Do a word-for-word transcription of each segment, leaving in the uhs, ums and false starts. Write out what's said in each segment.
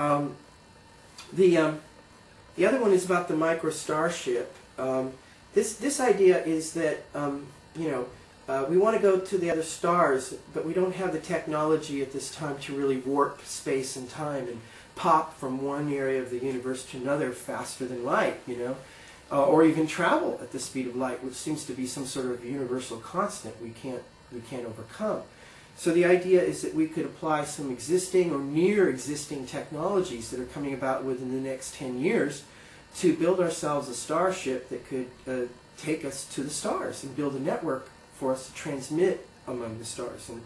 Um, the, um, the other one is about the microstarship. Um, this, this idea is that, um, you know, uh, we want to go to the other stars, but we don't have the technology at this time to really warp space and time and pop from one area of the universe to another faster than light, you know, uh, or even travel at the speed of light, which seems to be some sort of universal constant we can't, we can't overcome. So the idea is that we could apply some existing or near existing technologies that are coming about within the next ten years to build ourselves a starship that could uh, take us to the stars and build a network for us to transmit among the stars. And,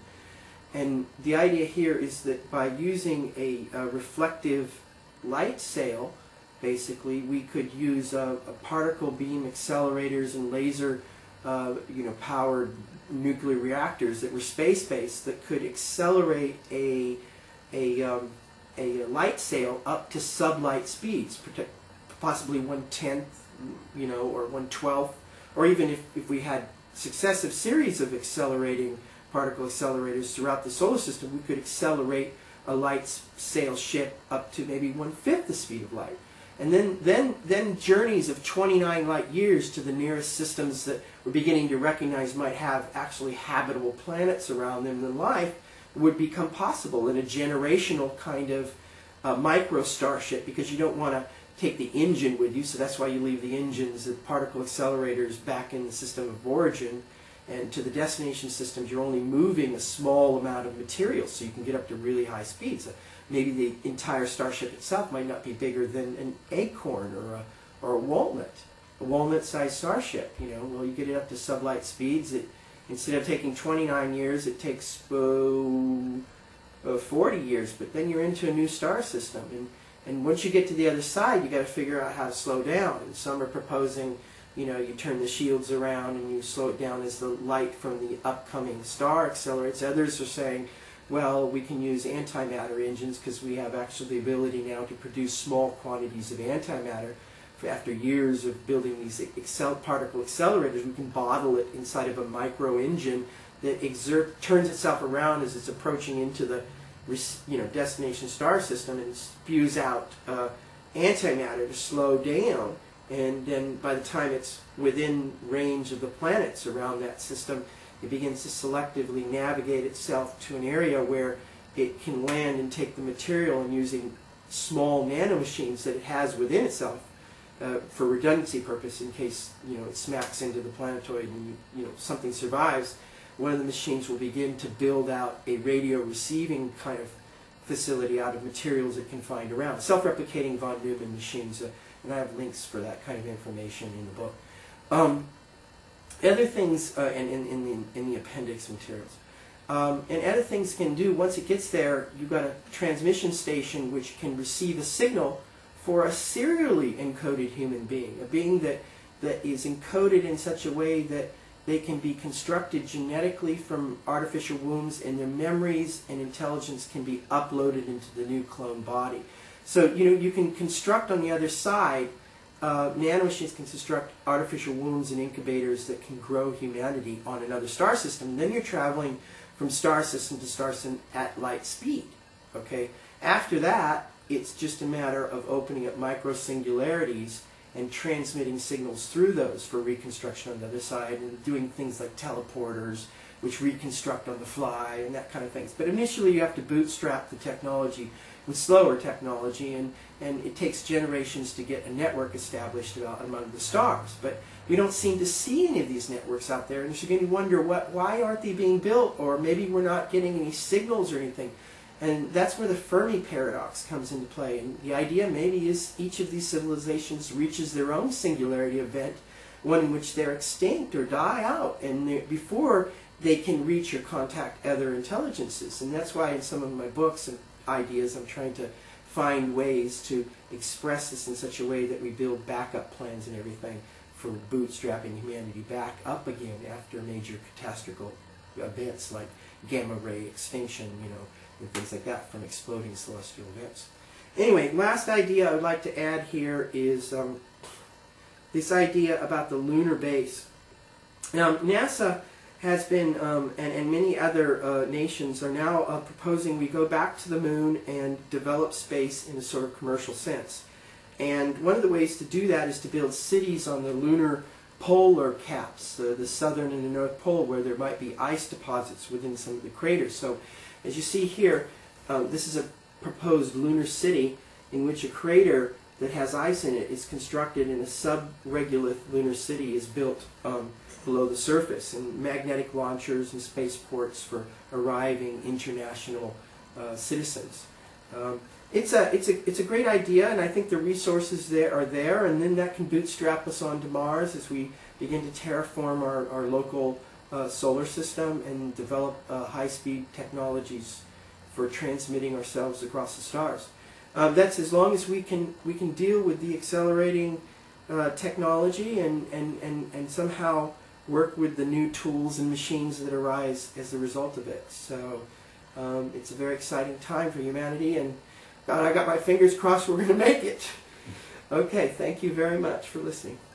and the idea here is that by using a, a reflective light sail, basically, we could use uh, a particle beam accelerators and laser uh, you know, powered nuclear reactors that were space-based that could accelerate a, a, um, a light sail up to sublight speeds, possibly one-tenth, you know, or one-twelfth, or even if, if we had successive series of accelerating particle accelerators throughout the solar system, we could accelerate a light sail ship up to maybe one-fifth the speed of light. And then, then, then journeys of twenty-nine light years to the nearest systems that we're beginning to recognize might have actually habitable planets around them and life would become possible in a generational kind of uh, micro starship, because you don't want to take the engine with you, so that's why you leave the engines, the particle accelerators, back in the system of origin. And to the destination systems, you're only moving a small amount of material, so you can get up to really high speeds. Maybe the entire starship itself might not be bigger than an acorn or a, or a walnut, a walnut-sized starship. You know, well, you get it up to sublight speeds. It, instead of taking twenty-nine years, it takes uh, uh, forty years. But then you're into a new star system, and and once you get to the other side, you got to figure out how to slow down. And some are proposing, you know, you turn the shields around and you slow it down as the light from the upcoming star accelerates. Others are saying, well, we can use antimatter engines because we have actually the ability now to produce small quantities of antimatter. For after years of building these accel particle accelerators, we can bottle it inside of a micro engine that exert turns itself around as it's approaching into the you know, destination star system and spews out uh, antimatter to slow down. And then by the time it's within range of the planets around that system, it begins to selectively navigate itself to an area where it can land and take the material, and using small nanomachines that it has within itself uh, for redundancy purpose in case you know it smacks into the planetoid and you, you know something survives. One of the machines will begin to build out a radio receiving kind of facility out of materials it can find around. Self-replicating von Neumann machines, uh, and I have links for that kind of information in the book. Um, other things uh, in, in, in, the, in the appendix materials. Um, and other things can do, once it gets there, you've got a transmission station which can receive a signal for a serially encoded human being, a being that, that is encoded in such a way that they can be constructed genetically from artificial wombs, and their memories and intelligence can be uploaded into the new clone body. So, you know, you can construct on the other side, uh, nanomachines can construct artificial wombs and incubators that can grow humanity on another star system. And then you're traveling from star system to star system at light speed. Okay? After that, it's just a matter of opening up micro-singularities and transmitting signals through those for reconstruction on the other side, and doing things like teleporters, which reconstruct on the fly, and that kind of things. But initially you have to bootstrap the technology with slower technology, and, and it takes generations to get a network established about, among the stars. But we don't seem to see any of these networks out there, and you're going to wonder, what, why aren't they being built? Or maybe we're not getting any signals or anything. And that's where the Fermi paradox comes into play. And the idea maybe is each of these civilizations reaches their own singularity event, one in which they're extinct or die out, and before they can reach or contact other intelligences. And that's why in some of my books and ideas I'm trying to find ways to express this in such a way that we build backup plans and everything for bootstrapping humanity back up again after major catastrophic events like gamma ray extinction, you know, and things like that from exploding celestial events. Anyway, last idea I would like to add here is um, this idea about the lunar base. Now, NASA has been, um, and, and many other uh, nations are now uh, proposing we go back to the moon and develop space in a sort of commercial sense. And one of the ways to do that is to build cities on the lunar polar caps, uh, the southern and the north pole, where there might be ice deposits within some of the craters. So as you see here, um, this is a proposed lunar city in which a crater that has ice in it is constructed, and a sub-regolith lunar city is built um, below the surface, and magnetic launchers and spaceports for arriving international uh, citizens. Um, it's a it's a it's a great idea, and I think the resources there are there, and then that can bootstrap us onto Mars as we begin to terraform our our local uh, solar system and develop uh, high-speed technologies for transmitting ourselves across the stars. Um, that's as long as we can we can deal with the accelerating uh, technology and, and, and, and somehow work with the new tools and machines that arise as a result of it. So um, it's a very exciting time for humanity, and God, I got my fingers crossed we're going to make it. Okay, thank you very much for listening.